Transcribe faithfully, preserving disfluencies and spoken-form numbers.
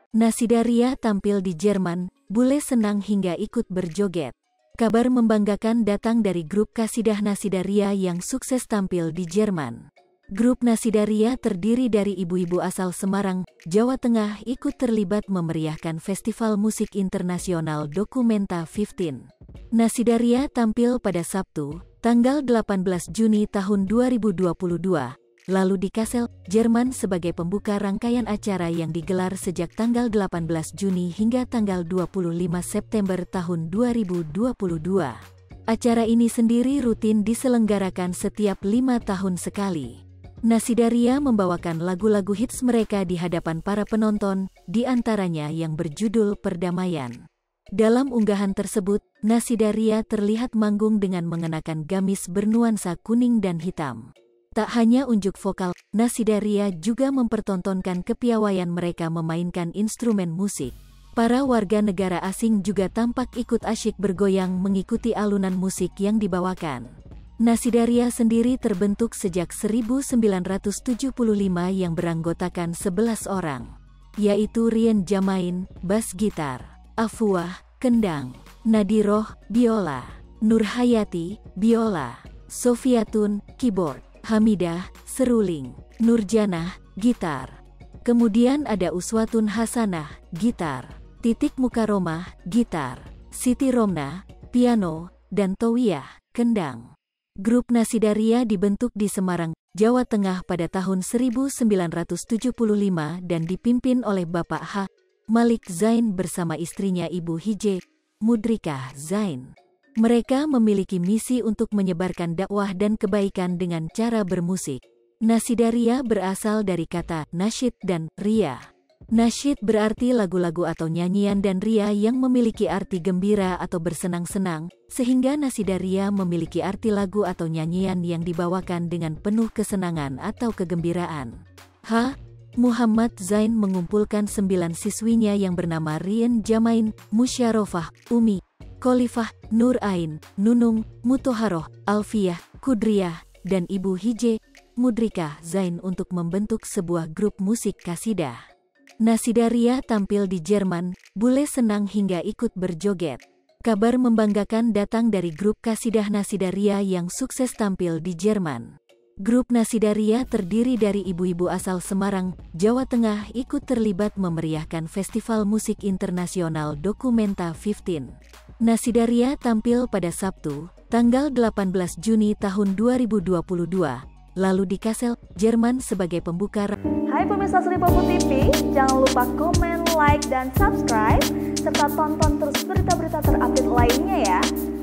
Nasidaria tampil di Jerman, bule senang hingga ikut berjoget. Kabar membanggakan datang dari grup Kasidah Nasidaria yang sukses tampil di Jerman. Grup Nasidaria terdiri dari ibu-ibu asal Semarang, Jawa Tengah ikut terlibat memeriahkan Festival Musik Internasional Documenta lima belas. Nasidaria tampil pada Sabtu, tanggal delapan belas Juni tahun dua ribu dua puluh dua, lalu di Kassel, Jerman sebagai pembuka rangkaian acara yang digelar sejak tanggal delapan belas Juni hingga tanggal dua puluh lima September tahun dua ribu dua puluh dua. Acara ini sendiri rutin diselenggarakan setiap lima tahun sekali. Nasidaria membawakan lagu-lagu hits mereka di hadapan para penonton, di antaranya yang berjudul Perdamaian. Dalam unggahan tersebut, Nasidaria terlihat manggung dengan mengenakan gamis bernuansa kuning dan hitam. Tak hanya unjuk vokal, Nasidaria juga mempertontonkan kepiawaian mereka memainkan instrumen musik. Para warga negara asing juga tampak ikut asyik bergoyang mengikuti alunan musik yang dibawakan. Nasidaria sendiri terbentuk sejak seribu sembilan ratus tujuh puluh lima yang beranggotakan sebelas orang, yaitu Rien Jamain, bass gitar, Afuah, kendang, Nadiroh, biola, Nurhayati, biola, Sofiatun, keyboard, Hamidah, seruling, Nurjanah, gitar. Kemudian ada Uswatun Hasanah, gitar, Titik Mukaromah, gitar, Siti Romna, piano, dan Towiyah, kendang. Grup Nasidaria dibentuk di Semarang, Jawa Tengah pada tahun seribu sembilan ratus tujuh puluh lima dan dipimpin oleh Bapak H. Malik Zain bersama istrinya Ibu Hije, Mudrikah Zain. Mereka memiliki misi untuk menyebarkan dakwah dan kebaikan dengan cara bermusik. Nasidaria berasal dari kata nasyid dan ria. Nasyid berarti lagu-lagu atau nyanyian dan ria yang memiliki arti gembira atau bersenang-senang, sehingga Nasidaria memiliki arti lagu atau nyanyian yang dibawakan dengan penuh kesenangan atau kegembiraan. H. Muhammad Zain mengumpulkan sembilan siswinya yang bernama Rien Jamain, Musyarofah, Umi, Khalifah, Nur Ain, Nunung, Mutoharoh, Alfiyah, Kudriyah, dan Ibu Hije, Mudrikah Zain untuk membentuk sebuah grup musik kasidah. Nasidaria tampil di Jerman, bule senang hingga ikut berjoget. Kabar membanggakan datang dari grup Kasidah Nasidaria yang sukses tampil di Jerman. Grup Nasidaria terdiri dari ibu-ibu asal Semarang, Jawa Tengah ikut terlibat memeriahkan Festival Musik Internasional Documenta lima belas. Nasidaria tampil pada Sabtu, tanggal delapan belas Juni tahun dua ribu dua puluh dua, lalu di Kassel, Jerman sebagai pembuka. Hai pemirsa Sripopo T V, jangan lupa komen, like, dan subscribe, serta tonton terus berita-berita terupdate lainnya ya.